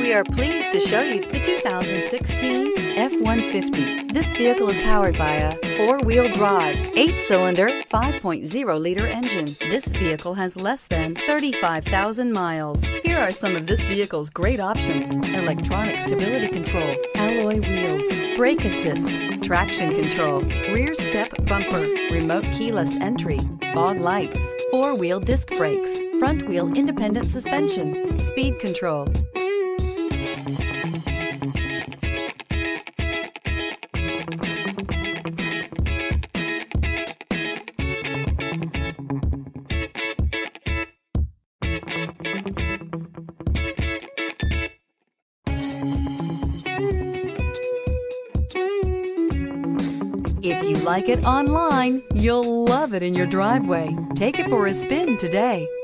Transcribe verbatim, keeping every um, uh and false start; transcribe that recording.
We are pleased to show you the two thousand sixteen F one fifty. This vehicle is powered by a four-wheel drive, eight-cylinder, five point oh liter engine. This vehicle has less than thirty-five thousand miles. Here are some of this vehicle's great options: electronic stability control, alloy wheels, brake assist, traction control, rear step bumper, remote keyless entry, fog lights, four-wheel disc brakes, front-wheel independent suspension, speed control. If you like it online, you'll love it in your driveway. Take it for a spin today.